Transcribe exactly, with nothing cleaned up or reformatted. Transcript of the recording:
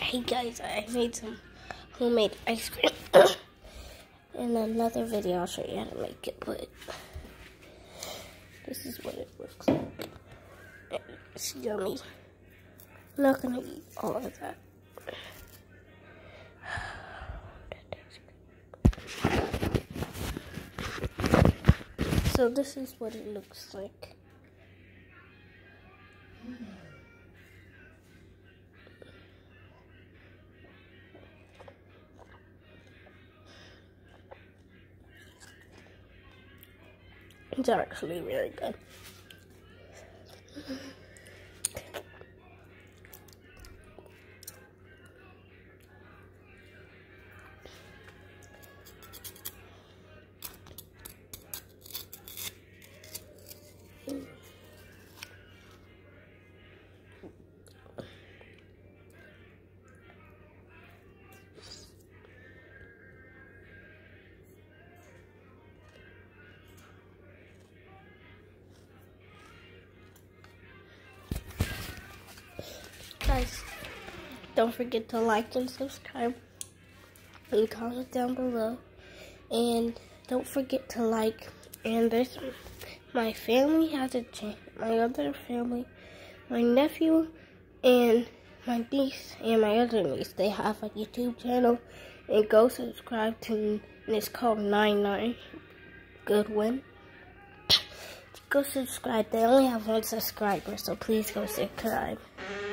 Hey guys, I made some homemade ice cream. In another video, I'll show you how to make it, but this is what it looks like. It's yummy. I'm not gonna eat all of that. So this is what it looks like. It's actually very good. Guys, don't forget to like and subscribe and comment down below, and don't forget to like. And this, my family has a channel, my other family, my nephew and my niece and my other niece, they have a YouTube channel, and go subscribe to, and it's called Nine Nine Goodwin. Go subscribe. They only have one subscriber, so please go subscribe.